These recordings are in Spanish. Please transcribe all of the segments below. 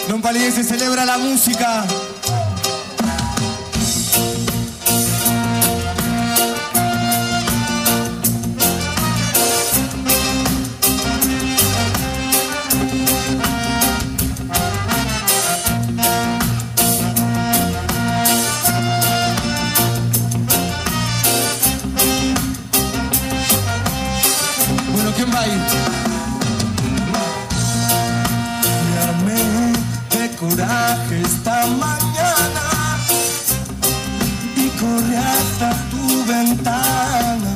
Don Palidece celebra la música. Bueno, ¿quién va a ir? Coraje esta mañana y corrí hasta tu ventana.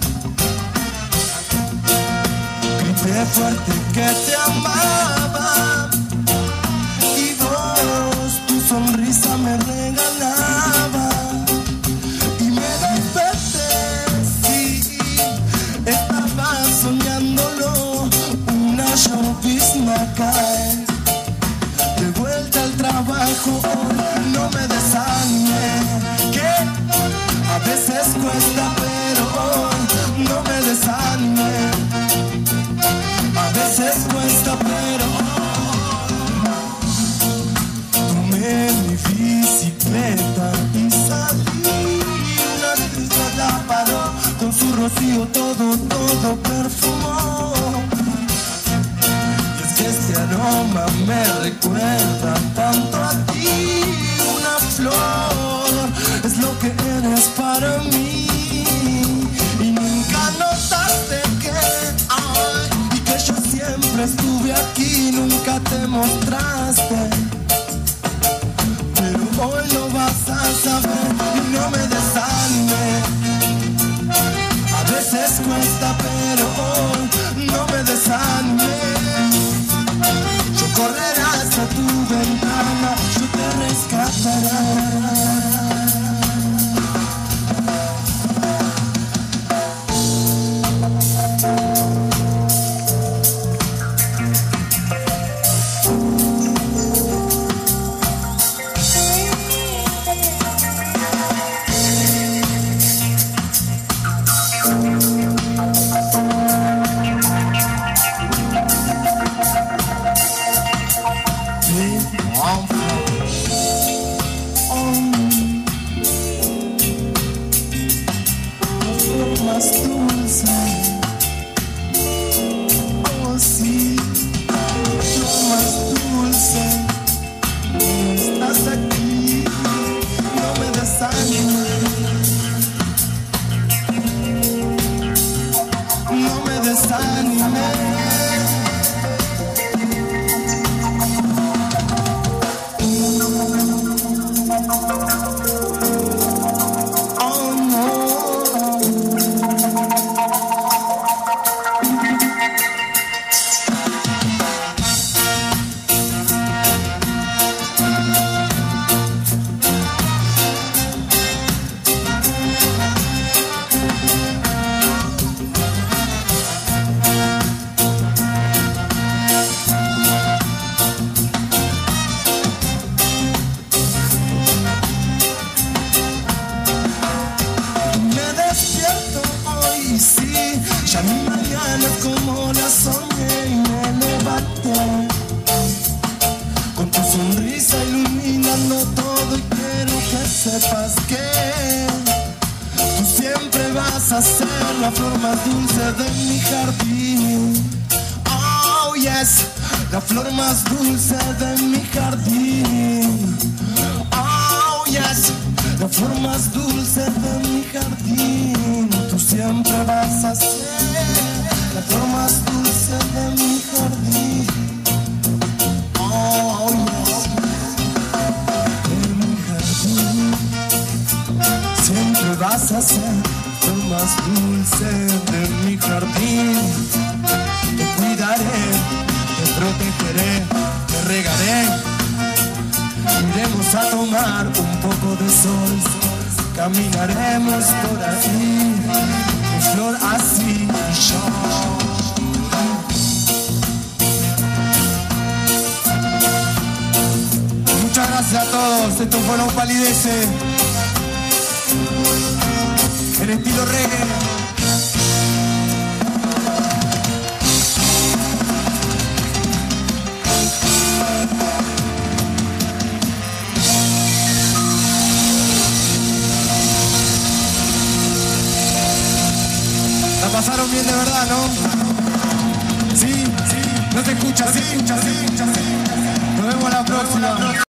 Grité fuerte que te amaba y vos tu sonrisa me regalaba. Y me desperté, sí, estaba soñándolo, una llovizna cae. De vuelta al trabajo, no me desanime, que a veces cuesta, pero hoy no me desanime. A veces cuesta, pero tomé mi bicicleta y salí. Una brisa la paró, con su rocío todo perfumó. Este aroma me recuerda tanto a ti. Una flor es lo que eres para mí. Y nunca notaste que y que yo siempre estuve aquí. Nunca te mostraste, pero hoy lo vas a saber. Y no me desanime. A veces cuesta, pero hoy no me desanime. Correr hasta tu ventana, yo te rescataré. Más dulce, oh sí, lo más dulce, estás aquí, no me desanimes, no me desanimes. Ya mi mañana es como la soñé y me levanté con tu sonrisa iluminando todo. Y quiero que sepas que tú siempre vas a ser la flor más dulce de mi jardín. Oh yes, la flor más dulce de mi jardín. Oh yes, la flor más dulce de mi jardín. Tú siempre vas a ser la flor más dulce de mi jardín. Oh, yes. De mi jardín. Siempre vas a ser la flor más dulce de mi jardín. Te cuidaré, te protegeré, te regaré. Iremos a tomar un poco de sol. Caminaremos por ahí, mi flor así y yo. Muchas gracias a todos. Esto fue Don Palidece en estilo reggae. pasaron bien de verdad, ¿no? Sí, sí, no te escuchas, sí, nos vemos la próxima.